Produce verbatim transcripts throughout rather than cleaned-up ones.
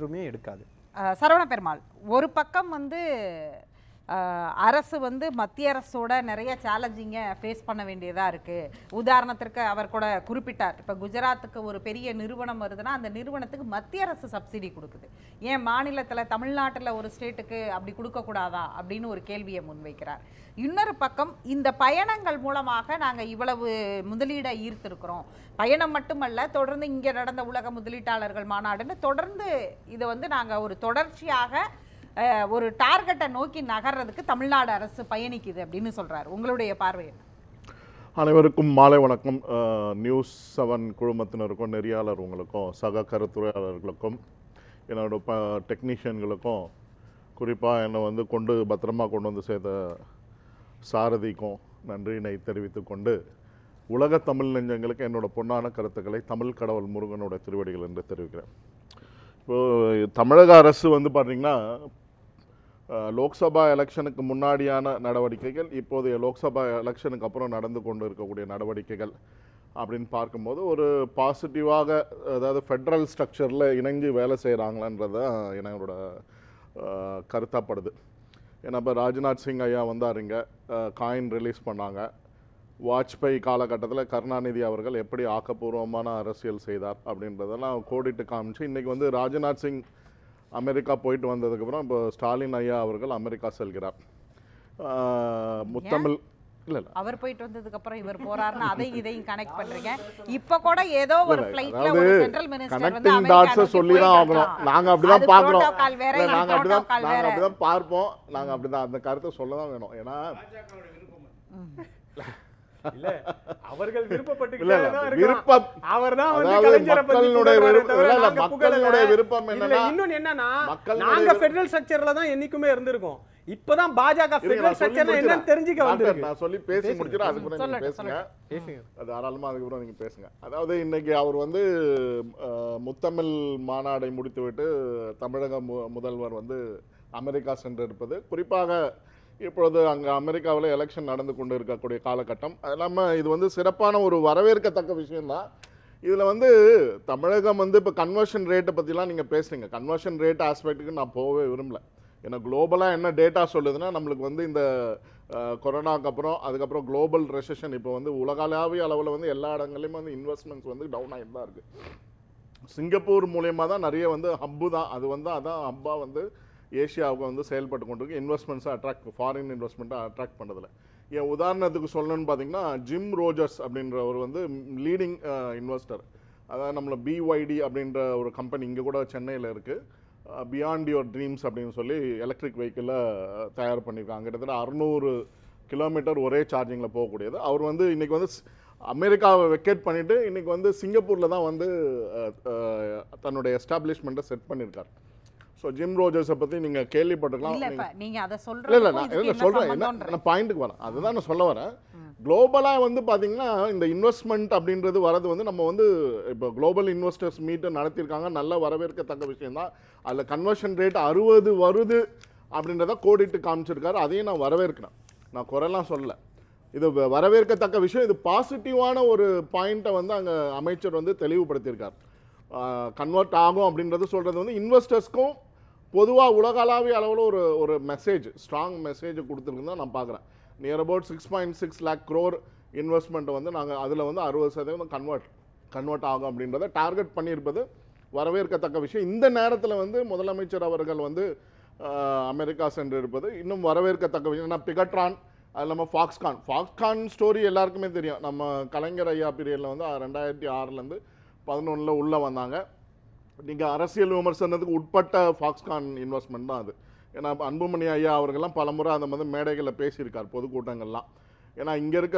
என்றுமே எடுக்காது. சரவண பெருமாள், ஒரு பக்கம் வந்து அரசு வந்து மத்திய அரசோட நிறைய சேலஞ்சிங்கை ஃபேஸ் பண்ண வேண்டியதாக இருக்குது. உதாரணத்திற்கு அவர் கூட குறிப்பிட்டார், இப்போ குஜராத்துக்கு ஒரு பெரிய நிறுவனம் வருதுன்னா அந்த நிறுவனத்துக்கு மத்திய அரசு சப்சிடி கொடுக்குது, ஏன் மாநிலத்தில் தமிழ்நாட்டில் ஒரு ஸ்டேட்டுக்கு அப்படி கொடுக்கக்கூடாதா அப்படின்னு ஒரு கேள்வியை முன்வைக்கிறார். இன்னொரு பக்கம் இந்த பயணங்கள் மூலமாக நாங்கள் இவ்வளவு முதலீடை ஈர்த்திருக்கிறோம், பயணம் மட்டுமல்ல தொடர்ந்து இங்கே நடந்த உலக முதலீட்டாளர்கள் மாநாடுன்னு தொடர்ந்து இதை வந்து நாங்கள் ஒரு தொடர்ச்சியாக ஒரு டார்கெட்டை நோக்கி நகர்றதுக்கு தமிழ்நாடு அரசு பயணிக்குது அப்படின்னு சொல்றாரு. உங்களுடைய பார்வை என்ன? அனைவருக்கும் மாலை வணக்கம். நியூஸ் செவன் குழுமத்தினருக்கும் நெறியாளர் உங்களுக்கும் சக கருத்துரையாளர்களுக்கும் என்னோட ப டெக்னீஷியன்களுக்கும் குறிப்பாக என்னை வந்து கொண்டு பத்திரமா கொண்டு வந்து சேர்த்த சாரதிக்கும் நன்றியினை தெரிவித்து கொண்டு உலக தமிழ் நெஞ்சங்களுக்கு என்னோட பொன்னான கருத்துக்களை தமிழ் கடவுள் முருகனோட திருவடிகள் என்று தெரிவிக்கிறேன். இப்போது தமிழக அரசு வந்து பார்த்திங்கன்னா லோக்சபா எலெக்ஷனுக்கு முன்னாடியான நடவடிக்கைகள், இப்போதைய லோக்சபா எலெக்ஷனுக்கு அப்புறம் நடந்து கொண்டு இருக்கக்கூடிய நடவடிக்கைகள் அப்படின்னு பார்க்கும்போது ஒரு பாசிட்டிவாக, அதாவது ஃபெட்ரல் ஸ்ட்ரக்சரில் இணைஞ்சு வேலை செய்கிறாங்களான்றது தான் என்னோட கருத்தாப்படுது. ஏன்னா இப்போ ராஜ்நாத் சிங் ஐயா வந்தாருங்க, காயின் ரிலீஸ் பண்ணாங்க. வாஜ்பாய் காலகட்டத்தில் கருணாநிதி அவர்கள் எப்படி ஆக்கப்பூர்வமான அரசியல் செய்தார் அப்படின்றதெல்லாம் கோடிட்டு காமிச்சு இன்றைக்கி வந்து ராஜ்நாத் சிங் அமெரிக்கா போயிட்டு வந்ததுக்கப்புறம் இப்போ ஸ்டாலின் ஐயா அவர்கள் அமெரிக்கா செல்கிறார். முத்தமிழ் இல்ல இல்ல அவர் போயிட்டு வந்ததுக்கு அப்புறம் இவர் போறாருன்னா அதை இதையும் கனெக்ட் பண்றீங்க. இப்ப கூட ஏதோ ஒரு ஃளைட்ல ஒரு சென்ட்ரல் மினிஸ்டர் வந்து கனெக்டிங் டாட்ஸ் சொல்லி தான் ஆகணும். நாங்க அப்படிதான் பார்க்கிறோம், நாங்க அப்படிதான் நாங்க அப்படிதான் பார்ப்போம், நாங்க அப்படிதான் அந்த கருத்தை சொல்ல தான் வேணும். ஏன்னா இல்ல அவர்கள் விருப்பப்பட்டு விருப்பம் அவர்தான் வந்து மக்களுடைய விருப்பம் மக்களுடைய விருப்பம் என்னன்னா, இன்னொன்னு என்னன்னா நாங்க ஃபெடரல் ஸ்ட்ரக்சர்ல தான் என்னைக்குமே இருந்திருக்கோம். இப்பதான் பாஜக ஃபெடரல் ஸ்ட்ரக்சர் என்னன்னு தெரிஞ்சுக்க வந்திருக்கு. நான் சொல்லி பேசி முடிச்சிரேன், அதுக்கு அப்புறம் நீங்க பேசுங்க. அது தாராளமா அதுக்கு அப்புறம் நீங்க பேசுங்க. அதாவது இன்னைக்கு அவர் வந்து முத்தமிழ் மாநாடை முடித்துவிட்டு தமிழக முதல்வர் வந்து அமெரிக்கா சென்றிருப்பது, குறிப்பாக இப்பொழுது அங்கே அமெரிக்காவில் எலெக்ஷன் நடந்து கொண்டு இருக்கக்கூடிய காலகட்டம். அது இல்லாமல் இது வந்து சிறப்பான ஒரு வரவேற்கத்தக்க விஷயம்தான். இதில் வந்து தமிழகம் வந்து இப்போ கன்வர்ஷன் ரேட்டை பற்றிலாம் நீங்கள் பேசுகிறீங்க. கன்வர்ஷன் ரேட் ஆஸ்பெக்ட்டுக்கு நான் போகவே விரும்பல. ஏன்னா குளோபலாக என்ன டேட்டா சொல்லுதுன்னா, நம்மளுக்கு வந்து இந்த கொரோனாக்கு அப்புறம் அதுக்கப்புறம் குளோபல் ரெசெஷன் இப்போ வந்து உலகளாவிய அளவில் வந்து எல்லா இடங்களையும் வந்து இன்வெஸ்ட்மெண்ட்ஸ் வந்து டவுன் ஆகிட்டு தான் இருக்குது. சிங்கப்பூர் மூலயமா தான் நிறைய வந்து ஹப்பு தான், அது வந்து அதான் ஹப்பாக வந்து ஏஷியாவுக்கு வந்து செயல்பட்டு கொண்டிருக்கு. இன்வெஸ்ட்மெண்ட்ஸை அட்ராக்ட், ஃபாரின் இன்வெஸ்ட்மெண்ட்டை அட்ராக்ட் பண்ணுறதில்ல. என் உதாரணத்துக்கு சொல்லணும்னு பார்த்தீங்கன்னா, ஜிம் ரோஜர்ஸ் அப்படின்றவர் வந்து லீடிங் இன்வெஸ்டர். அதாவது நம்மளை பிஒய்டி அப்படின்ற ஒரு கம்பெனி இங்கே கூட சென்னையில் இருக்குது, பியாண்ட் யுவர் ட்ரீம்ஸ் அப்படின்னு சொல்லி எலக்ட்ரிக் வெஹிக்கிளை தயார் பண்ணியிருக்காங்க. கிட்டத்தட்ட அறுநூறு கிலோமீட்டர் ஒரே சார்ஜிங்கில் போகக்கூடியது. அவர் வந்து இன்றைக்கி வந்து அமெரிக்காவை வெக்கேட் பண்ணிவிட்டு இன்றைக்கி வந்து சிங்கப்பூரில் தான் வந்து தன்னுடைய எஸ்டாப்ளிஷ்மெண்ட்டை செட் பண்ணியிருக்கார். ஸோ ஜிம் ரோஜர்ஸை பற்றி நீங்கள் கேள்விப்பட்டிருக்கலாம். இல்லை இல்லை நான் என்ன சொல்கிறேன், என்ன பாயிண்ட்டுக்கு வரேன், அதுதான் நான் சொல்ல வரேன். குளோபலாக வந்து பார்த்தீங்கன்னா இந்த இன்வெஸ்ட்மெண்ட் அப்படின்றது வரது வந்து நம்ம வந்து இப்போ குளோபல் இன்வெஸ்டர்ஸ் மீட்டு நடத்தியிருக்காங்க, நல்ல வரவேற்கத்தக்க விஷயம்தான். அதில் கன்வர்ஷன் ரேட் அறுபது வருது அப்படின்றத கோடிட்டு காமிச்சிருக்காரு, அதையும் நான் வரவேற்கிறேன், நான் குறைலாம் சொல்லலை. இது வரவேற்கத்தக்க விஷயம். இது பாசிட்டிவான ஒரு பாயிண்ட்டை வந்து அங்கே அமைச்சர் வந்து தெளிவுபடுத்தியிருக்கார். கன்வெர்ட் ஆகும் அப்படின்றது சொல்கிறது வந்து இன்வெஸ்டர்ஸ்க்கும் பொதுவாக உலகளாவிய அளவில் ஒரு ஒரு மெசேஜ், ஸ்ட்ராங் மெசேஜ் கொடுத்துருக்குன்னு தான் நான் பார்க்குறேன். Near about six point six lakh crore இன்வெஸ்ட்மெண்ட்டை வந்து நாங்கள் அதில் வந்து அறுபது சதவீதம் கன்வெர்ட் கன்வெர்ட் ஆகும் அப்படின்றத டார்கெட் பண்ணியிருப்பது வரவேற்கத்தக்க விஷயம். இந்த நேரத்தில் வந்து முதலமைச்சர் அவர்கள் வந்து அமெரிக்கா சென்று இருப்பது இன்னும் வரவேற்கத்தக்க விஷயம். ஏன்னா பிகட்ரான், அது இல்லாமல் ஃபாக்ஸ்கான் ஃபாக்ஸ்கான் ஸ்டோரி எல்லாருக்குமே தெரியும். நம்ம கலைஞர் ஐயா பீரியடில் வந்து ரெண்டாயிரத்தி ஆறுலேருந்து பதினொன்றில் உள்ளே வந்தாங்க. நீங்கள் அரசியல் விமர்சனத்துக்கு உட்பட்ட ஃபாக்ஸ்கான் இன்வெஸ்ட்மெண்ட் தான் அது. ஏன்னா அன்புமணி ஐயா அவர்கள்லாம் பல முறை அந்த மாதிரி மேடைகளில் பேசியிருக்கார், பொதுக்கூட்டங்கள்லாம். ஏன்னா இங்கே இருக்க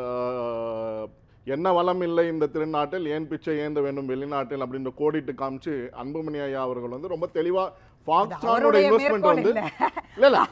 என்ன வளம் இல்லை இந்த திருநாட்டில், ஏன் பிச்சை ஏந்த வேண்டும் வெளிநாட்டில் அப்படின்ற கோடிட்டு காமிச்சு அன்புமணி ஐயா அவர்கள் வந்து ரொம்ப தெளிவாக ஃபாக்ஸ்கானோட இன்வெஸ்ட்மெண்ட் வந்து இல்லை இல்லை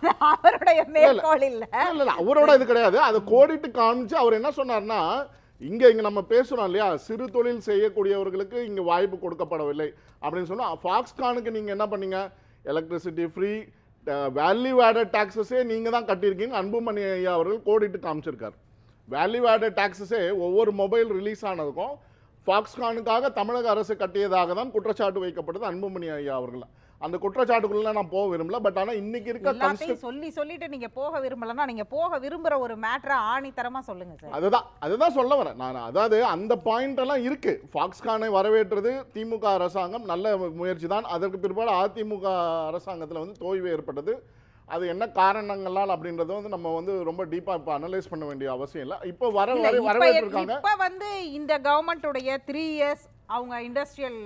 இல்லை அவரோட இது கிடையாது, அதை கோடிட்டு காமிச்சு அவர் என்ன சொன்னார்னா, இங்கே இங்கே நம்ம பேசுகிறோம் இல்லையா, சிறு தொழில் செய்யக்கூடியவர்களுக்கு இங்கே வாய்ப்பு கொடுக்கப்படவில்லை அப்படின்னு சொன்னால், ஃபாக்ஸ்கானுக்கு நீங்கள் என்ன பண்ணீங்க, எலக்ட்ரிசிட்டி ஃப்ரீ, வேல்யூ ஆடட் டாக்ஸஸே நீங்கள் தான் கட்டியிருக்கீங்க. அன்புமணி ஐயா அவர்கள் கோடிட்டு காமிச்சிருக்கார். வேல்யூ ஆடட் டாக்ஸஸே ஒவ்வொரு மொபைல் ரிலீஸ் ஆனதுக்கும் ஃபாக்ஸ்கானுக்காக தமிழக அரசு கட்டியதாக தான் குற்றச்சாட்டு வைக்கப்பட்டது அன்புமணி ஐயா அவர்கள். அந்த குற்றச்சாட்டுக்குள்ள நான் போக விரும்பல. பட் ஆனா இன்னைக்கு இருக்க சொல்லி சொல்லிட்டு நீங்க போக விரும்பலன்னா நீங்க போக விரும்புற ஒரு மேட்டரை ஆணித்தரமா சொல்லுங்க சார். அதுதான் அதுதான் சொல்ல வரேன் நான். அதாவது அந்த பாயிண்ட் எல்லாம் இருக்கு. ஃபாக்ஸ்கானை வரவேற்றது திமுக அரசாங்கம் நல்ல முயற்சி தான். அதற்கு பிற்பாடு அதிமுக அரசாங்கத்தில் வந்து தோய்வு ஏற்பட்டது. அது என்ன காரணங்களால் அப்படின்றத வந்து நம்ம வந்து ரொம்ப டீப்பா இப்ப அனலைஸ் பண்ண வேண்டிய அவசியம் இல்லை. இப்போ வர வரவேற்றிருக்காங்க. இப்ப வந்து இந்த கவர்மெண்ட்டுடைய த்ரீ இயர்ஸ் அவங்க இண்டஸ்ட்ரியல்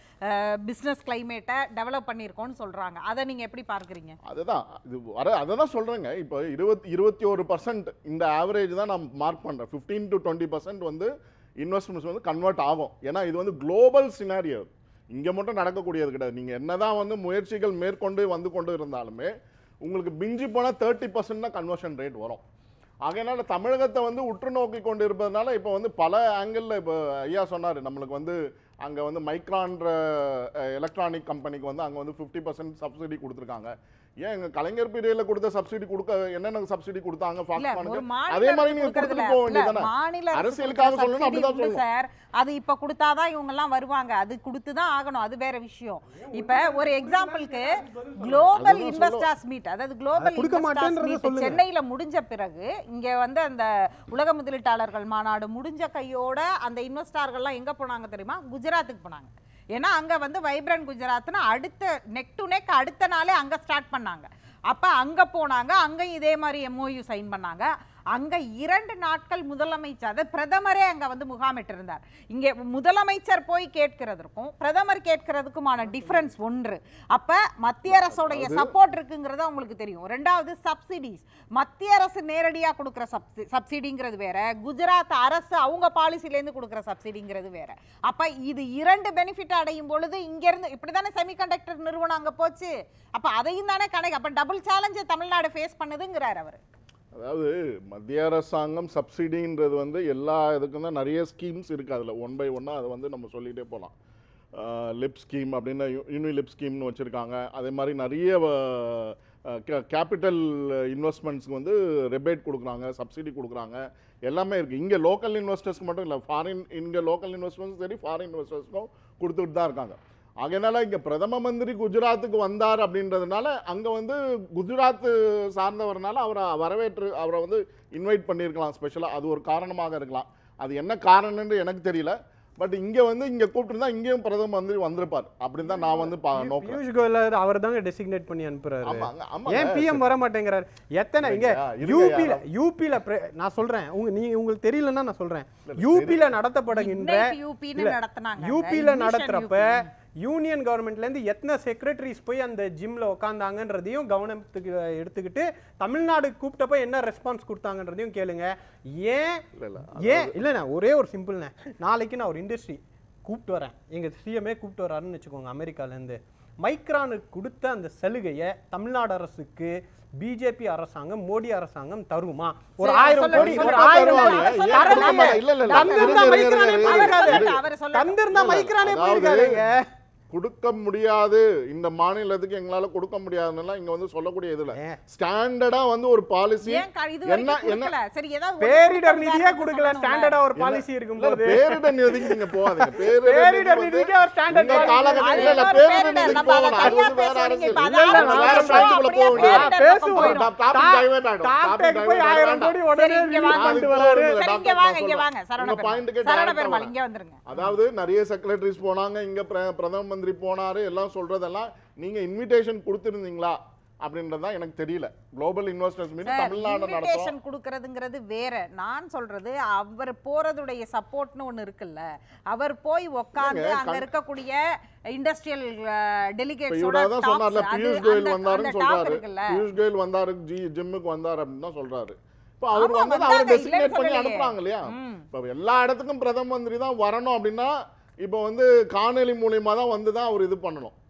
பிசினஸ் கிளைமேட்டை டெவலப் பண்ணியிருக்கோம்னு சொல்றாங்க. அதை நீங்க எப்படி பார்க்குறீங்க? அதுதான் இது வர அதை தான் சொல்றேங்க. இப்போ இருபத்தி இருபத்தி ஒரு பர்சன்ட் இந்த ஆவரேஜ் தான் நான் மார்க் பண்றேன். ஃபிஃப்டீன் டு டுவெண்ட்டி பர்சன்ட் வந்து இன்வெஸ்ட்மெண்ட்ஸ் வந்து கன்வெர்ட் ஆகும். ஏன்னா இது வந்து குளோபல் சினாரியோ, இங்கே மட்டும் நடக்கக்கூடியது கிடையாது. நீங்கள் என்னதான் வந்து முயற்சிகள் மேற்கொண்டு வந்து கொண்டு இருந்தாலுமே உங்களுக்கு பிஞ்சு போனால் தேர்ட்டி பர்சன்ட் தான் கன்வர்ஷன் ரேட் வரும். ஆகையினால தமிழகத்தை வந்து உற்று நோக்கி கொண்டு இருப்பதனால இப்போ வந்து பல ஆங்கிளில் இப்போ ஐயா சொன்னார், நம்மளுக்கு வந்து அங்கே வந்து மைக்ரான்ற எலக்ட்ரானிக் கம்பெனிக்கு வந்து அங்கே வந்து ஃபிஃப்டி பர்சன்ட் சப்சிடி கொடுத்துருக்காங்க. ஏன் எங்க கலைஞர் பீரியட்ல கொடுத்த சப்சிடி கொடுக்க என்னென்ன சப்சிடி கொடுத்தாங்க ஃபாக்ஸ்கானுக்கு அதே மாதிரி நீங்க கொடுத்துட்டு போக வேண்டியதானே. அரசியலுக்காக சொல்லணும் அப்படிதான் சொல்லணும் சார். அது இப்ப கொடுத்தாதான் இவங்க எல்லாம் வருவாங்க. அது கொடுத்து தான் ஆகணும். அது வேற விஷயம். இப்ப ஒரு எக்ஸாம்பிளுக்கு குளோபல் இன்வெஸ்டர்ஸ் மீட், அதாவது குளோபல் இன்வெஸ்டர்ஸ் மீட் சென்னையில முடிஞ்ச பிறகு இங்க வந்து அந்த உலக முதலீட்டாளர்கள் மாநாடு முடிஞ்ச கையோட அந்த இன்வெஸ்டர்கள்லாம் எங்க போனாங்க தெரியுமா? குஜராத்துக்கு போனாங்க. ஏன்னா அங்க வந்து வைப்ரண்ட் குஜராத்னா அடுத்த நெக் டு நெக் அடுத்த நாளே அங்க ஸ்டார்ட் பண்ணாங்க. அப்ப அங்க போனாங்க, அங்கேயும் இதே மாதிரி எம்ஓயு சைன் பண்ணாங்க. அங்க இரண்டு நாட்கள் முதலமைச்சர், அதாவது பிரதமரே அங்க வந்து முகாமிட்டு இருந்தார். இங்க முதலமைச்சர் போய் கேட்கிறதுக்கும் பிரதமர் கேட்கிறதுக்குமான டிஃபரன்ஸ் ஒன்று. அப்ப மத்திய அரசோடைய சப்போர்ட் இருக்குங்கிறது உங்களுக்கு தெரியும். ரெண்டாவது சப்சிடிஸ், மத்திய அரசு நேரடியா கொடுக்கிற சப்சிடிங்கிறது வேற, குஜராத் அரசு அவங்க பாலிசில இருந்து கொடுக்கிற சப்சிடிங்கிறது வேற. அப்ப இது இரண்டு பெனிஃபிட் அடையும் பொழுது இங்க இருந்து இப்படிதானே செமிகண்டக்டர் நிறுவனம் அங்க போச்சு. அப்ப அதையும் தானே கணக்கு. அப்ப டபுள் சேலஞ்சை தமிழ்நாடு ஃபேஸ் பண்ணுதுங்கிறார் அவர். அதாவது மத்திய அரசாங்கம் சப்சிடின்றது வந்து எல்லா இதுக்கும் தான் நிறைய ஸ்கீம்ஸ் இருக்குது. அதில் ஒன் பை ஒன்னாக அதை வந்து நம்ம சொல்லிகிட்டே போகலாம். லிப் ஸ்கீம் அப்படின்னு யூனி லிப் ஸ்கீம்னு வச்சுருக்காங்க. அதே மாதிரி நிறைய கேபிட்டல் இன்வெஸ்ட்மெண்ட்ஸ்க்கு வந்து ரெபேட் கொடுக்குறாங்க, சப்சிடி கொடுக்குறாங்க, எல்லாமே இருக்குது. இங்கே லோக்கல் இன்வெஸ்டர்ஸ்க்கு மட்டும் இல்லை, ஃபாரின் இங்கே லோக்கல் இன்வெஸ்டர்ஸும் சரி ஃபாரின் இன்வெஸ்டர்ஸ்க்கும் கொடுத்துட்டு தான் இருக்காங்க. அதனால இங்கே பிரதம மந்திரி குஜராத்துக்கு வந்தார் அப்படின்றதுனால அங்கே வந்து குஜராத் சார்ந்தவர்னால அவரை வரவேற்று அவரை வந்து இன்வைட் பண்ணியிருக்கலாம் ஸ்பெஷலாக. அது ஒரு காரணமாக இருக்கலாம். அது என்ன காரணம்னு எனக்கு தெரியல. பட் இங்கே வந்து இங்கே கூப்பிட்டுருந்தா இங்கேயும் பிரதம மந்திரி வந்திருப்பார் அப்படின்னு தான் நான் வந்து நோக்கிறேன். பியூஷ் கோயல் அவர் தாங்க டெசிக்னேட் பண்ணி அனுப்புறாரு. ஏன் பிஎம் வர மாட்டேங்கிறாரு? எத்தனை இங்க யூபில யூபில நான் சொல்றேன், உங்க நீங்க உங்களுக்கு தெரியலன்னா நான் சொல்றேன், யூபில நடத்தப்படுகின்ற யூபில நடத்துறப்ப யூனியன் கவர்மெண்ட்ல இருந்து எத்தனை செக்ரட்டரிஸ் போய் அந்த ஜிம்ல உட்கார்ந்தாங்கன்றதையும் கவனத்துக்கு எடுத்துக்கிட்டு தமிழ்நாடு கூப்பிட்டப்ப என்ன ரெஸ்பான்ஸ் கொடுத்தாங்கன்றதையும் கேளுங்க. ஏன் ஏன் இல்லைண்ணா, ஒரே ஒரு சிம்பிள்ண்ணே, நாளைக்கு நான் ஒரு இண்டஸ்ட்ரி கூப்பிட்டு வரேன், எங்க சிஎம்ஏ கூப்பிட்டு வராருன்னு வச்சுக்கோங்க அமெரிக்கால இருந்து, மைக்ரானுக்கு கொடுத்த அந்த சலுகையை தமிழ்நாடு அரசுக்கு பிஜேபி அரசாங்கம் மோடி அரசாங்கம் தருமா? ஒரு ஆயிரம் கோடி ஒரு ஆயிரம் தந்திருந்தா மைக்ரானே போயிருக்காருங்க. கொடுக்க முடியாது, இந்த மாநிலத்துக்கு எங்களால கொடுக்க முடியாதுன்னா இங்க வந்து சொல்லக்கூடிய இதுல ஸ்டாண்டர்டா வந்து ஒரு பாலிசி என்ன என்ன பேரிடர் நிதியே கொடுக்கல, ஸ்டாண்டர்டா ஒரு பாலிசி இருக்கும்போது பேரிடர் நிதிக்கு நீங்க போகாதீங்க. பேரிடர் நிதிக்கு ஒரு ஸ்டாண்டர்ட் காலகட்டத்துல இல்ல, பேரிடர் நிதிக்கு போகணும். அது வந்து வேற அரசியல் இல்ல, வேற பாயிண்ட்க்குள்ள போக வேண்டியது. பேசுவோம் டாபிக் டைவர்ட் ஆகும். டாபிக் போய் ஆயிரம் கோடி உடனே கொண்டு வராரு. இங்க வாங்க இங்க வாங்க சரவண பெருமாள் இங்க வந்துருங்க. அதாவது நிறைய செக்ரட்டரிஸ் போனாங்க, இங்க பிரதம போனாரு, எல்லாம் சொல்றதெல்லாம் நீங்க இன்விடேஷன் கொடுத்திருந்தீங்களா அப்படின்றதுதான் எனக்கு தெரியல. Global investors meet Tamil Nadu invitation கொடுக்கிறதுங்கிறது வேற. நான் சொல்றது அவர் போறதுடைய சப்போர்ட்னு ஒன்னு இருக்குல்ல, அவர் போய் உட்கார்ந்து அங்க இருக்கக்கூடிய இண்டஸ்ட்ரியல் டெலிகேட்ஸோட சொன்னார்ல, பியூஷ் கோயல் வந்தாருன்னு சொல்றாரு, பியூஷ் கோயல் வந்தாரு ஜிம்முக்கு வந்தாரு அப்படின்னு தான் சொல்றாரு. இப்போ அவர் வந்து அவரை டெசிக்னேட் பண்ணி அனுப்புறாங்க இல்லையா? இப்போ எல்லா இடத்துக்கும் பிரதம மந்திரி தான் வரணும் அப்படின்னா இப்போ வந்து காணொலி மூலியமா தான் வந்து தான் அவர் இது பண்ணணும்.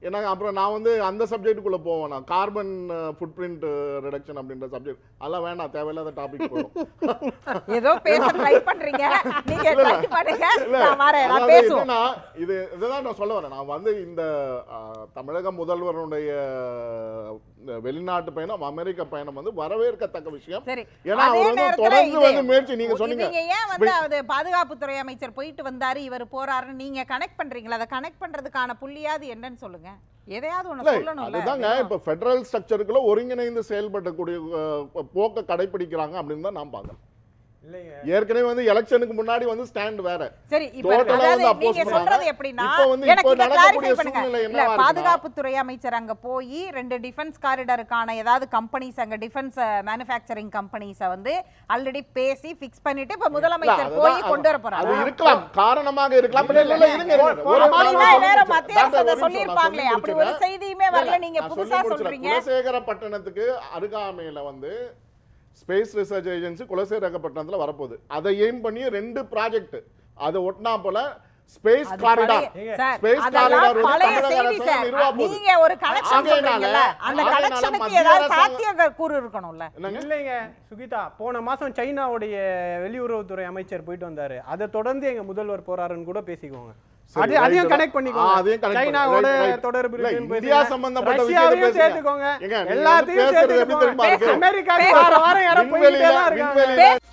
ஏன்னா அப்புறம் நான் வந்து அந்த சப்ஜெக்ட்டுக்குள்ள போவேன், நான் கார்பன் ஃபுட் பிரிண்ட் ரிடக்ஷன் அப்படின்ற சப்ஜெக்ட் அதெல்லாம் வேண்டாம், தேவையில்லாத டாபிக் போகும். ஏதோ பேச ட்ரை பண்றீங்க, நீங்க ட்ரை பண்ணுங்க, நான் வரேன், நான் அதாவது பேசுவோம். என்னன்னா, இது இதுதான் நான் சொல்ல வரேன். நான் வந்து இந்த அஹ், தமிழக முதல்வருடைய இந்த வெளிநாட்டு பயணம், அமெரிக்க பயணம் வந்து வரவேற்கத்தக்க விஷயம். சரி, ஏன்னா அதே அவர் வந்து நேரத்துல தொடர்ந்து இது- வந்து முயற்சி, நீங்க சொன்னீங்க நீங்க ஏன் வந்து அது பாதுகாப்புத்துறை அமைச்சர் போயிட்டு வந்தாரு, இவர் போறாருன்னு நீங்க கனெக்ட் பண்றீங்களா? அதை கனெக்ட் பண்றதுக்கான புள்ளியாவது என்னன்னு சொல்லுங்க, எதையாவது ஒண்ணு இல்ல, சொல்லணும்ல. அதுதாங்க இப்ப ஃபெடரல் ஸ்ட்ரக்சருக்குள்ள ஒருங்கிணைந்து செயல்படக்கூடிய அஹ், போக்க கடைபிடிக்கிறாங்க அப்படின்னு தான் நான் பாக்குறேன். இல்லைங்க, ஏற்கனவே வந்து எலெக்ஷனுக்கு முன்னாடி வந்து ஸ்டாண்ட் வேற. சரி, இப்ப Total ஆ அதாவது வந்து oppose நீங்க சொல்றது பண்ணாங்க. எப்படின்னா, இப்போ வந்து எனக்கு இப்போ இத நடக்கக்கூடிய clarify பண்ணுங்க. சூழ்நிலை இல்ல, என்னவா இருக்குன்னா, பாதுகாப்புத்துறை அமைச்சர் அங்க போய் ரெண்டு டிஃபென்ஸ் காரிடருக்கான ஏதாவது கம்பெனிஸ், அங்க டிஃபென்ஸ் மேனுஃபேக்சரிங் கம்பெனிஸ வந்து ஆல்ரெடி பேசி ஃபிக்ஸ் பண்ணிட்டு இப்ப முதலமைச்சர் இல்ல, போய் அதுதான், கொண்டு வர அது போறாரு. இருக்கலாம், காரணமாக இருக்கலாம். இல்ல, இல்ல, இல்ல, இருங்க, இருங்க. ஒரு போன நிமிஷம் மாசம் நான் நேரம் சொல்லி மத்திய அரசு அதை முடிச்சிடுறேன். சொல்லியிருப்பாங்களே, நான் அப்படி சொல்லி ஒரு செய்தியுமே முடிச்சிடுறேன். வரல, நீங்க நான் புதுசா சொல்லி முடிச்சிடுறேன். சொல்றீங்க. குலசேகரப்பட்டினத்துக்கு அருகாமையில வந்து ஸ்பேஸ் ரிசர்ச் ஏஜென்சி குலசேகரப்பட்டினத்துல வரப்போகுது. அதை எய்ம் பண்ணி ரெண்டு ப்ராஜெக்ட் அதை ஒட்டினா போல ஸ்பேஸ் அது காரிடார், பழைய- சார், ஸ்பேஸ் அதெல்லாம் காரிடார் வந்து பழைய தமிழக செய்தி அரசு சார். நிறுவ போகுது. நீங்க ஒரு கனெக்ஷன் ஆகையினால- சொல்றீங்கல்ல, அந்த ஆகையினால கனெக்ஷனுக்கு மத்திய ஏதாவது அரசாங்கம் சாத்திய கூறு இருக்கணும்ல. என்னங்க? இல்லைங்க சுகிதா, போன மாசம் சைனாவுடைய வெளியுறவுத்துறை அமைச்சர் போயிட்டு வந்தாரு, அதை தொடர்ந்து எங்க முதல்வர் போறாருன்னு கூட பேசிக்குவாங்க. சரி, அது அதையும் right. கனெக்ட் ஆ, பண்ணிக்கோங்க. அதையும் connect பண்ணி- சைனாவோட right, right. தொடர்பு இல்ல, இருக்குன்னு இந்தியா பேசுங்க. சம்பந்தப்பட்ட விஷயத்தை ரஷ்யாவையும் பேசுங்க. சேர்த்துக்கோங்க, ஏங்க, நீங்க வந்து எல்லாத்தையும் பேசுறது எப்படி சேர்த்துக்கோங்க. தெரியுமா இருக்கு? அமெரிக்காவுக்கு வார வாரம் யாரோ போயிட்டே தான் விண்வெளியில இருக்காங்க. விண்வெளியில